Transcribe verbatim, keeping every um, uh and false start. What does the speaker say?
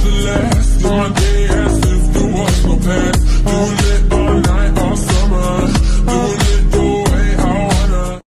to last. Live my day as if there was no past.